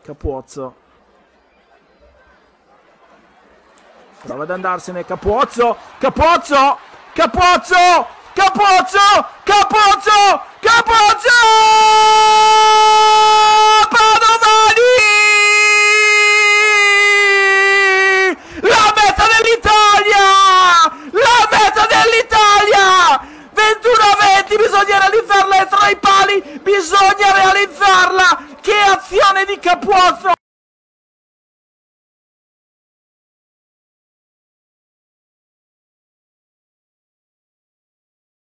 Capuozzo. Prova ad andarsene Capuozzo. Capuozzo! Capuozzo! Capuozzo! Capuozzo! Capuozzo! Padovani! La meta dell'Italia! La meta dell'Italia! 21-20, bisogna realizzarla tra i pali, bisogna realizzarla! Che azione di Capuozzo!